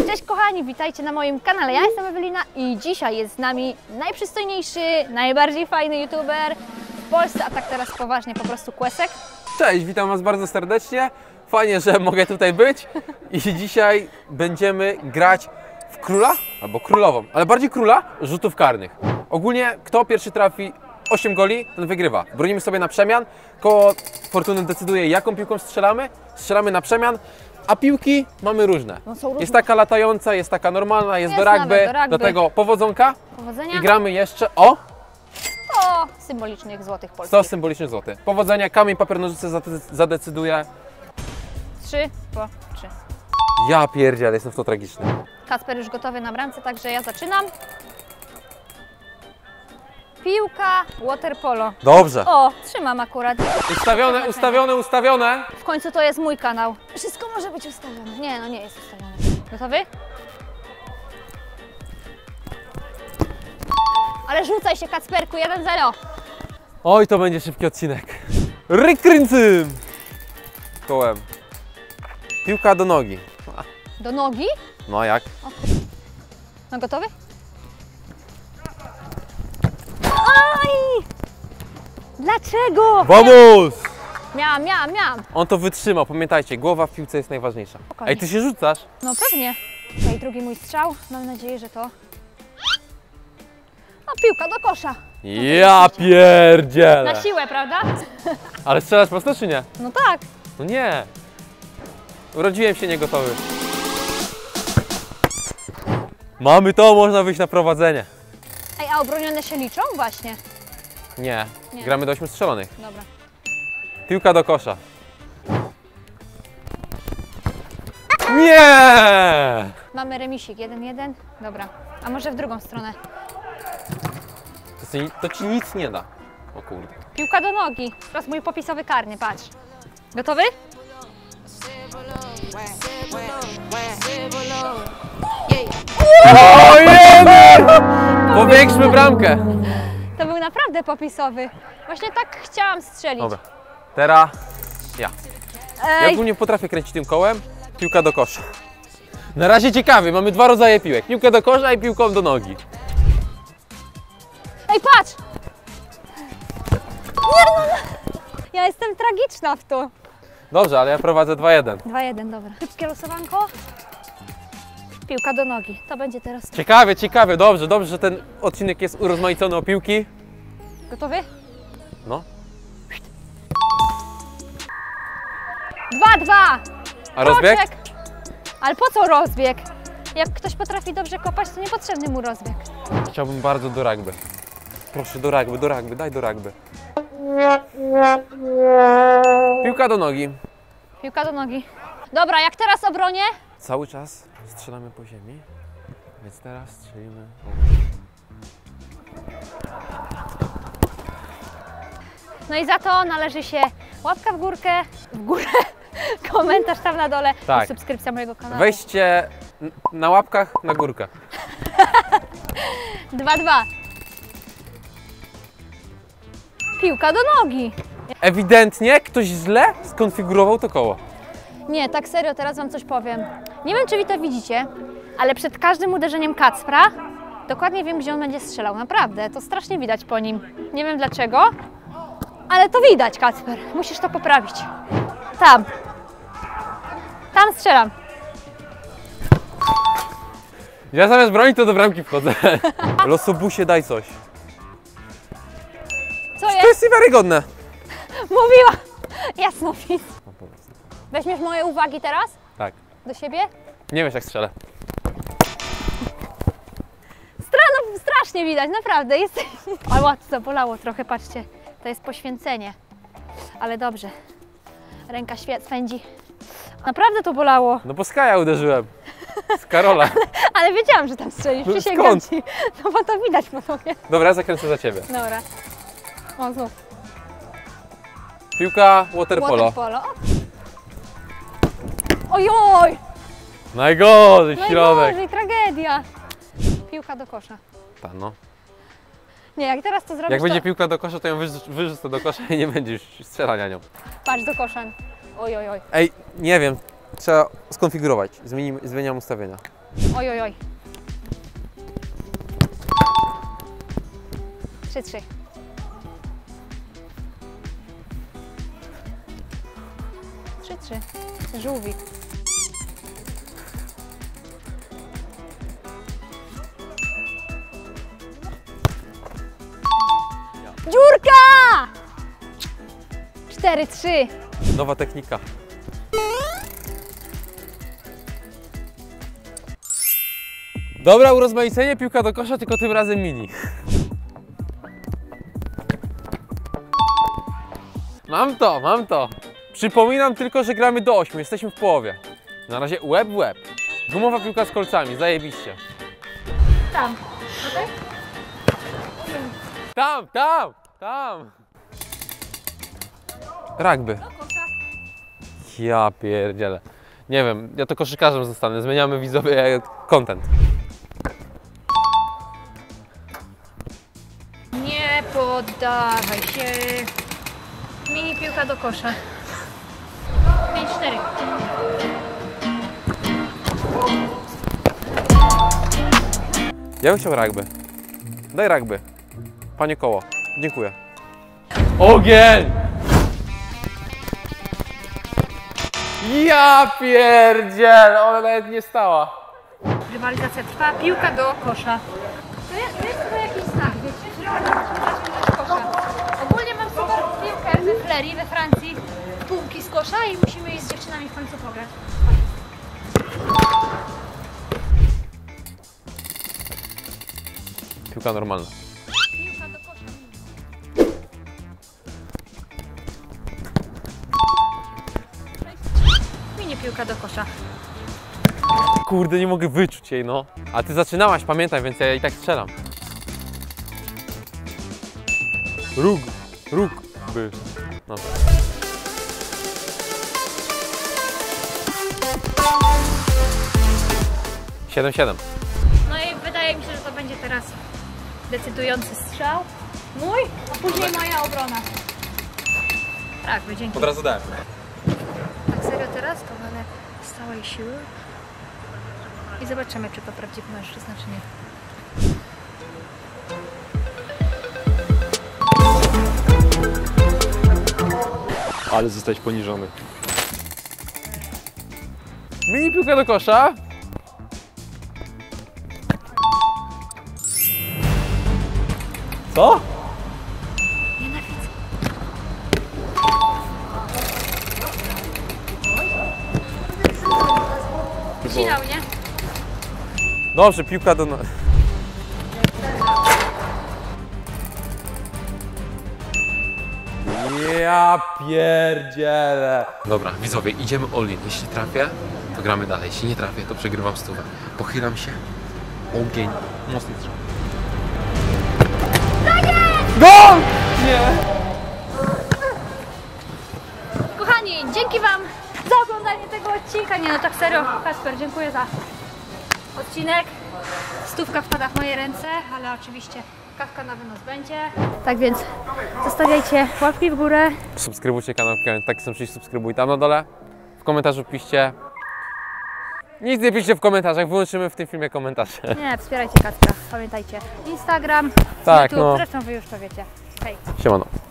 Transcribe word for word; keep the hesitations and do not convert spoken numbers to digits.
Cześć kochani, witajcie na moim kanale. Ja jestem Ewelina i dzisiaj jest z nami najprzystojniejszy, najbardziej fajny youtuber w Polsce, a tak teraz poważnie po prostu Kłesek. Cześć, witam Was bardzo serdecznie. Fajnie, że mogę tutaj być i dzisiaj będziemy grać w króla albo królową, ale bardziej króla rzutów karnych. Ogólnie kto pierwszy trafi osiem goli, ten wygrywa. Bronimy sobie na przemian. Koło fortuny decyduje, jaką piłką strzelamy. Strzelamy na przemian. A piłki mamy różne. No są różne. Jest taka latająca, jest taka normalna, jest, Jest do, rugby, do rugby. do tego powodzonka. Powodzenia. I gramy jeszcze o sto symbolicznych złotych polskich. sto symbolicznych złotych. Powodzenia, kamień, papier, nożyce zadecyduje. Trzy po trzy. Ja pierdzielę, jestem w to tragiczny. Kacper już gotowy na bramce, także ja zaczynam. Piłka, water polo. Dobrze. O, trzymam akurat. Ustawione, ustawione, ustawione. W końcu to jest mój kanał. Wszystko może być ustawione. Nie, no nie jest ustawione. Gotowy? Ale rzucaj się, Kacperku, jeden zero. Oj, to będzie szybki odcinek. Rykręcym! Kołem. Piłka do nogi. Do nogi? No jak? No gotowy? Aj! Dlaczego? Vamos! Miałam, miałam, miałam. On to wytrzymał, pamiętajcie, głowa w piłce jest najważniejsza. Spokojnie. Ej, ty się rzucasz? No pewnie. Okej, drugi mój strzał. Mam nadzieję, że to... No piłka do kosza. Ja pierdzielę! Na siłę, prawda? Ale strzelasz prosto czy nie? No tak. No nie. Urodziłem się niegotowy. Mamy to, można wyjść na prowadzenie. Ej, a obronione się liczą? Właśnie. Nie, Nie. gramy do ośmiu strzelonych. Dobra. Piłka do kosza. Nie! Mamy remisik, jeden jeden. Dobra. A może w drugą stronę? To ci, to ci nic nie da. O kurde. Piłka do nogi. Teraz mój popisowy karny, patrz. Gotowy? Ojej! Powiększmy bramkę. To był naprawdę popisowy. Właśnie tak chciałam strzelić. Dobra. Teraz ja. Ja Ej, ogólnie potrafię kręcić tym kołem. Piłka do kosza. Na razie ciekawy, mamy dwa rodzaje piłek. Piłkę do kosza i piłką do nogi. ej, patrz! Nie, no, no. Ja jestem tragiczna w to. Dobrze, ale ja prowadzę dwa jeden. dwa jeden, dobra. Szybkie losowanko. Piłka do nogi. To będzie teraz. Ciekawie, ciekawie, dobrze, dobrze, że ten odcinek jest urozmaicony o piłki. Gotowy? No. dwa dwa. A rozbieg? Kroczek. Ale po co rozbieg? Jak ktoś potrafi dobrze kopać, to niepotrzebny mu rozbieg. Chciałbym bardzo do rugby. Proszę, do rugby, do rugby, daj do rugby. Piłka do nogi. Piłka do nogi. Dobra, jak teraz obronię? Cały czas strzelamy po ziemi, więc teraz strzelimy. No i za to należy się łapka w górkę, w górę, komentarz tam na dole Tak. i subskrypcja mojego kanału. Weźcie na łapkach na górkę. dwa dwa. Piłka do nogi. Ewidentnie ktoś źle skonfigurował to koło. Nie, tak serio, teraz wam coś powiem. Nie wiem, czy wy to widzicie, ale przed każdym uderzeniem Kacpra dokładnie wiem, gdzie on będzie strzelał. Naprawdę, to strasznie widać po nim. Nie wiem dlaczego, ale to widać, Kacper. Musisz to poprawić. Tam. Tam strzelam. Ja zamiast bronić to do bramki wchodzę. Losobusie, daj coś. Co To jest? jest niewiarygodne. Mówiła! Jasno, widz. Weźmiesz moje uwagi teraz Tak. do siebie? Nie wiesz jak strzelę. Strano, strasznie widać, naprawdę. Jest... Ale ładnie zabolało trochę, patrzcie. To jest poświęcenie. Ale dobrze. Ręka świec swędzi. Naprawdę to bolało. No bo z Kaja uderzyłem. Z Karola. Ale wiedziałam, że tam strzelisz. No Przysięgam skąd? ci. No bo to widać po tobie. Dobra, ja zakręcę za ciebie. Dobra. O, znów. Piłka water polo. Water polo. Ojoj! Najgorzej, środek. Najgorzej, tragedia. Piłka do kosza. Ta, no. Nie, jak teraz to zrobisz, Jak będzie to... piłka do kosza, to ją wyrzuc- wyrzucę do kosza i nie będzie już strzelania nią. Patrz do kosza. Oj, oj, oj. Ej, nie wiem, trzeba skonfigurować. Zmienimy, zmieniam ustawienia. Oj, oj, oj. trzy trzy. trzy trzy. Żółwik. Dziurka! cztery trzy. Nowa technika. Dobra, urozmaicenie, piłka do kosza, tylko tym razem mini. Mam to, mam to. Przypominam tylko, że gramy do ośmiu, jesteśmy w połowie. Na razie łeb w łeb. Gumowa piłka z kolcami, zajebiście. Tam. Okay? Tam, tam, tam. Rugby. Ja pierdzielę. Nie wiem, ja to koszykarzem zostanę. Zmieniamy widzowie content. Nie poddawaj się. Mini piłka do kosza. pięć cztery. Ja bym chciał rugby. Daj rugby. Panie koło. Dziękuję. Ogień! Ja pierdziel! Ona nawet nie stała. Rywalizacja trwa. Piłka do kosza. To jest, to jest chyba jakiś znak, wiecie? Że można do kosza. Ogólnie mam super piłkę we Flerii, we Francji. Półki z kosza i musimy iść z dziewczynami w końcu pograć. Piłka normalna. Piłka do kosza. Mini piłka do kosza. Kurde, nie mogę wyczuć jej, no. A ty zaczynałaś, pamiętaj, więc ja i tak strzelam. Róg, róg, by. No. siedem siedem. No i wydaje mi się, że to będzie teraz decydujący strzał. Mój, a później moja obrona. Tak, dzięki. Od razu dałem. Tak serio teraz to będę z całej siły. I zobaczymy, czy to prawdziwy mężczyzna, czy nie. Ale zostać poniżony. Mini piłka do kosza. Co? Nienawidzę. Finał, nie? Dobrze, piłka do... Ja pierdzielę. Dobra, widzowie, idziemy all-in. Jeśli trafię, to gramy dalej. Jeśli nie trafię, to przegrywam stówę. Pochylam się. Ogień. Mocny strzał. Gol! Nie! Kochani, dzięki Wam za oglądanie tego odcinka. Nie no, tak serio, Kasper, dziękuję za odcinek. Stówka wpada w moje ręce, ale oczywiście kawka na wynos będzie. Tak więc zostawiajcie łapki w górę. Subskrybujcie kanał, taki sam, czyli subskrybuj tam na dole. W komentarzu piszcie. Nic nie piszcie w komentarzach, wyłączymy w tym filmie komentarze. Nie, wspierajcie Kacpra, pamiętajcie. Instagram, Tak, YouTube, no. zresztą Wy już to wiecie. Hej. Siemano.